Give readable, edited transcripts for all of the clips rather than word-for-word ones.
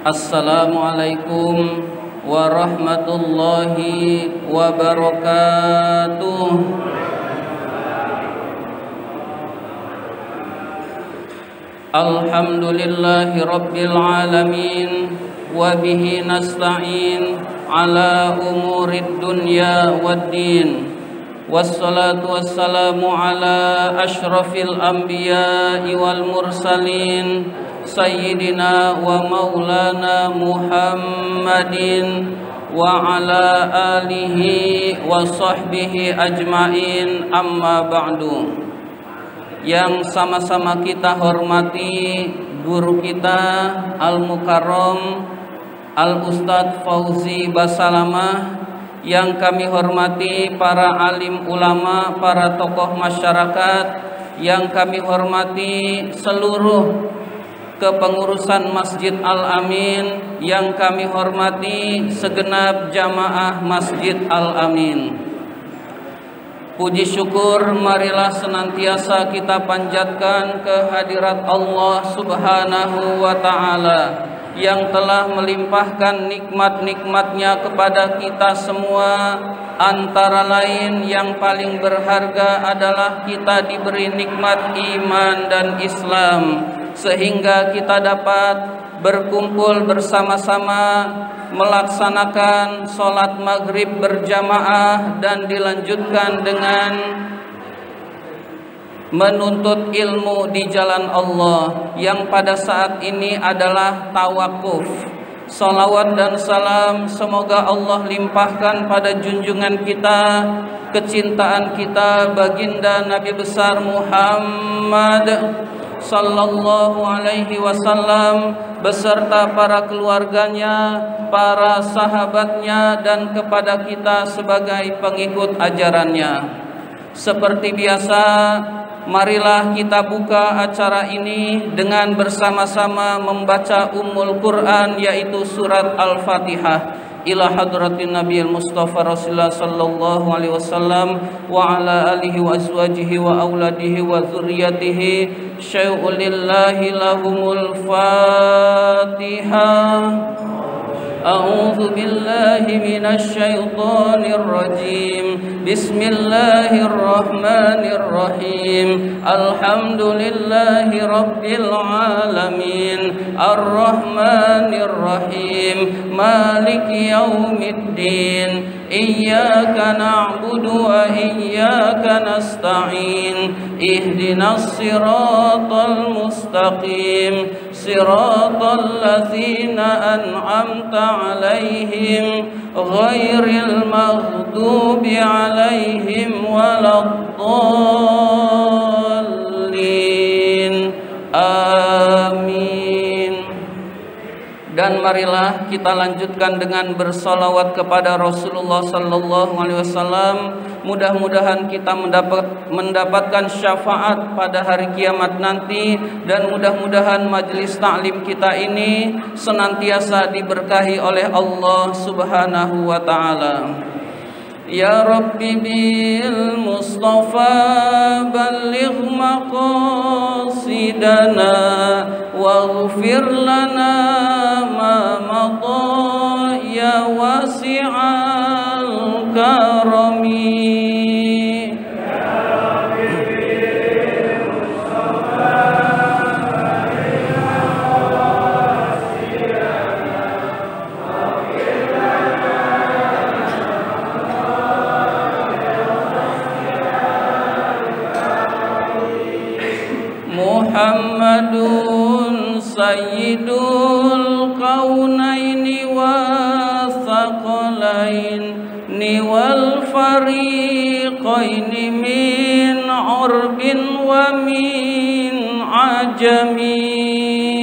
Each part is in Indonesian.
Assalamualaikum warahmatullahi wabarakatuh. Alhamdulillahi rabbil alamin, wa bihi nasta'in ala umurid dunya waddin. Wassalatu wassalamu ala ashrafil anbiya'i wal mursalin, Sayyidina wa maulana Muhammadin wa ala alihi wa sahbihi ajmain, amma ba'du. Yang sama-sama kita hormati guru kita Al-Mukarram Al-Ustadz Fauzi Basalamah, yang kami hormati para alim ulama, para tokoh masyarakat, yang kami hormati seluruh kepengurusan Masjid Al-Amin, yang kami hormati segenap jamaah Masjid Al-Amin. Puji syukur marilah senantiasa kita panjatkan kehadirat Allah Subhanahu wa ta'ala yang telah melimpahkan nikmat-nikmatnya kepada kita semua. Antara lain yang paling berharga adalah kita diberi nikmat iman dan Islam, sehingga kita dapat berkumpul bersama-sama melaksanakan sholat maghrib berjamaah dan dilanjutkan dengan menuntut ilmu di jalan Allah, yang pada saat ini adalah tawakuf. Salawat dan salam semoga Allah limpahkan pada junjungan kita, kecintaan kita, baginda Nabi besar Muhammad sallallahu alaihi wasallam beserta para keluarganya, para sahabatnya, dan kepada kita sebagai pengikut ajarannya. Seperti biasa, marilah kita buka acara ini dengan bersama-sama membaca Ummul Quran, yaitu surat Al-Fatihah, ila hadratin Nabi Mustafa Rasulullah sallallahu alaihi wasallam wa ala alihi wa azwajihi wa auladihi wa dzurriyyatihi. Syai'ulillahi lahumul Fatihah. A'udzu billahi minasy syaithanir rajim. Bismillahirrahmanirrahim. Alhamdulillahi rabbil alamin. Arrahmanir rahim. Maliki yaumiddin. Iyyaka na'budu wa iyyaka nasta'in. Ihdinas siratal mustaqim. Siratal ladzina an'amta عليهم غير المغضوب عليهم ولا الضالين آمين. Dan marilah kita lanjutkan dengan bersolawat kepada Rasulullah sallallahu alaihi wasallam. Mudah-mudahan kita mendapatkan syafaat pada hari kiamat nanti, dan mudah-mudahan majelis taklim kita ini senantiasa diberkahi oleh Allah Subhanahu wa taala. Ya Rabbi bil Mustafa balligh maqasidana waghfir lana ma madha ya wasi'al karami. Muhammadun sayyidul kaunaini wa thaqalaini wal fariqaini min urbin wa min ajami.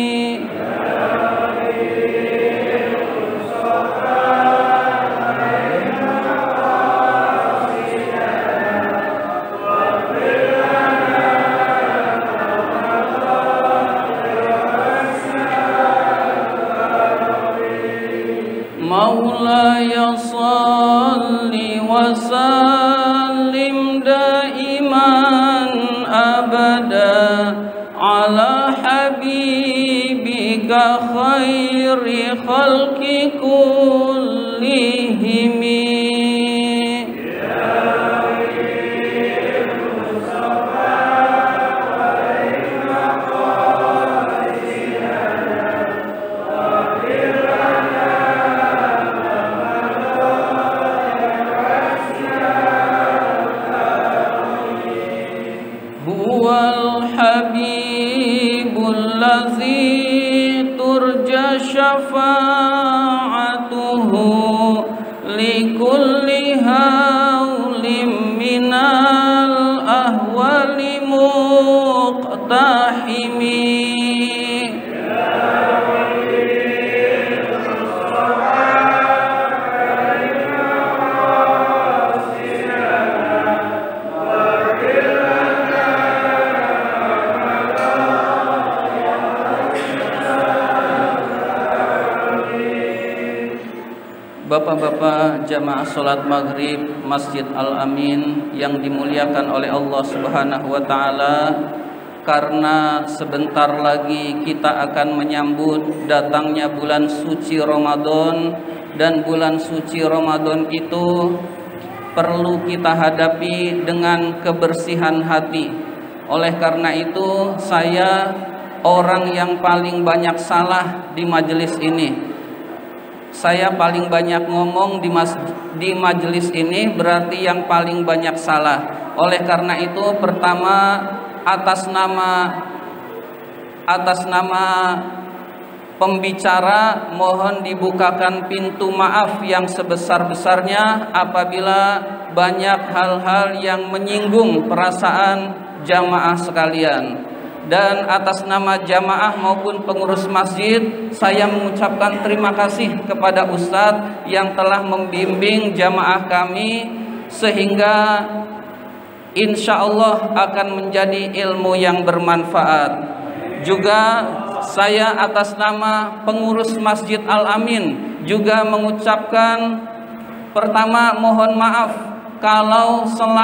Maulaya salli wa sallim daiman abada ala habibika khair khairi khalqi kullihimi. Syafa'atuhu likulli haulim minal ahwali muqtahimi. Bapak-bapak jamaah salat maghrib Masjid Al-Amin yang dimuliakan oleh Allah Subhanahu wa taala, karena sebentar lagi kita akan menyambut datangnya bulan suci Ramadan, dan bulan suci Ramadan itu perlu kita hadapi dengan kebersihan hati. Oleh karena itu, saya orang yang paling banyak salah di majelis ini. Saya paling banyak ngomong di majelis ini, berarti yang paling banyak salah. Oleh karena itu, pertama atas nama pembicara mohon dibukakan pintu maaf yang sebesar-besarnya apabila banyak hal-hal yang menyinggung perasaan jamaah sekalian. Dan atas nama jamaah maupun pengurus masjid, saya mengucapkan terima kasih kepada Ustadz yang telah membimbing jamaah kami, sehingga insya Allah akan menjadi ilmu yang bermanfaat. Juga saya atas nama pengurus Masjid Al-Amin juga mengucapkan, pertama mohon maaf kalau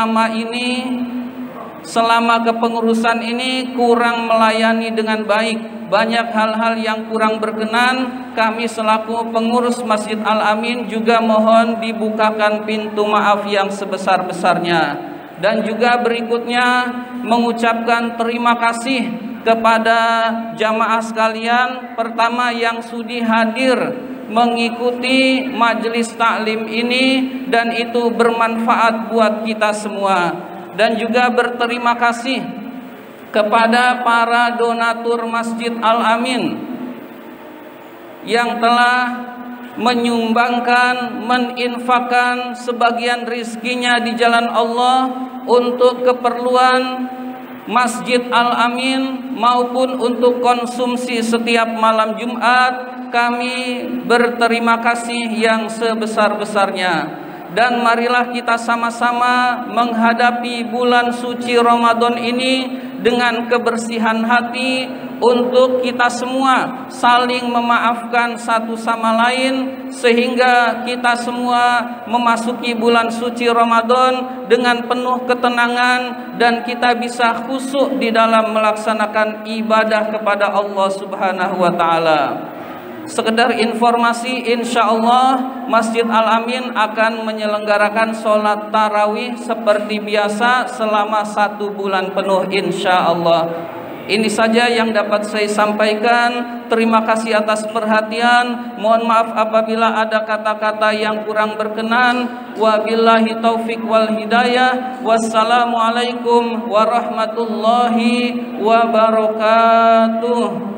selama kepengurusan ini kurang melayani dengan baik. Banyak hal-hal yang kurang berkenan. Kami selaku pengurus Masjid Al-Amin juga mohon dibukakan pintu maaf yang sebesar-besarnya. Dan juga berikutnya mengucapkan terima kasih kepada jamaah sekalian, pertama yang sudi hadir mengikuti majelis taklim ini, dan itu bermanfaat buat kita semua. Dan juga berterima kasih kepada para donatur Masjid Al-Amin yang telah menyumbangkan, meninfakkan sebagian rizkinya di jalan Allah untuk keperluan Masjid Al-Amin maupun untuk konsumsi setiap malam Jumat. Kami berterima kasih yang sebesar-besarnya. Dan marilah kita sama-sama menghadapi bulan suci Ramadan ini dengan kebersihan hati, untuk kita semua saling memaafkan satu sama lain, sehingga kita semua memasuki bulan suci Ramadan dengan penuh ketenangan dan kita bisa khusyuk di dalam melaksanakan ibadah kepada Allah Subhanahu wa taala. Sekedar informasi, insya Allah Masjid Al-Amin akan menyelenggarakan sholat tarawih seperti biasa selama 1 bulan penuh, insya Allah. Ini saja yang dapat saya sampaikan. Terima kasih atas perhatian. Mohon maaf apabila ada kata-kata yang kurang berkenan. Wabillahi taufik wal hidayah. Wassalamualaikum warahmatullahi wabarakatuh.